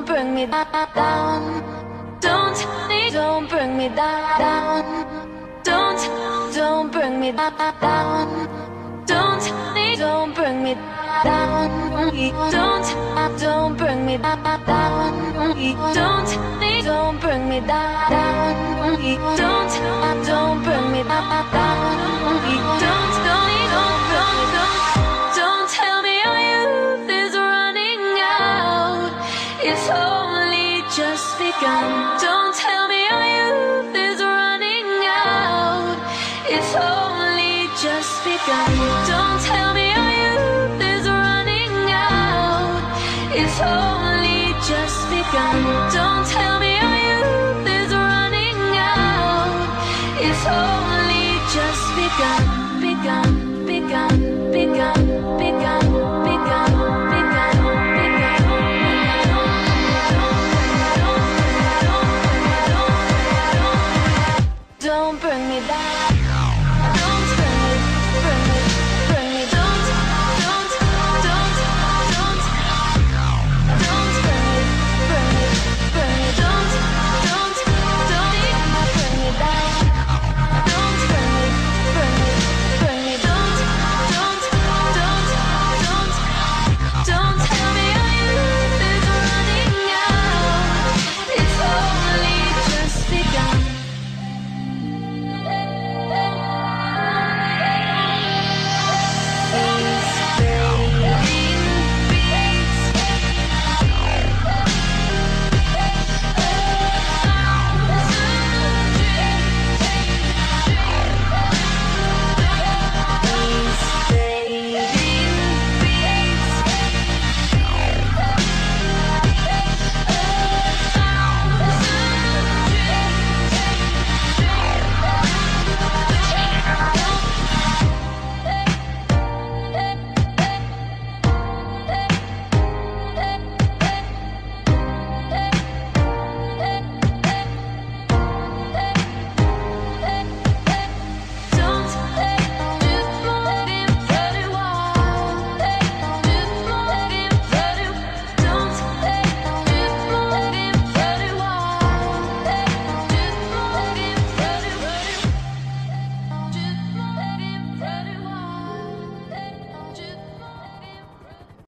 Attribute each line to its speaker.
Speaker 1: don't bring me down. Don't bring me down. Don't bring me down. Don't bring me down. Don't bring me down. Don't bring me down. Don't bring me down. Don't tell me our youth is running out. It's only just begun. Don't tell me our youth is running out. It's only just begun. Don't tell me our youth is running out. It's only just begun.